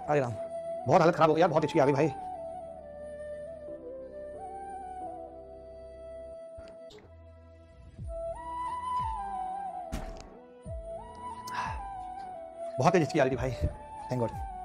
अरे राम, बहुत हालत खराब हो गई यार, बहुत हिचकी आ गई भाई। बहुत तेज हिचकी आ रही थी भाई, थैंक गॉड।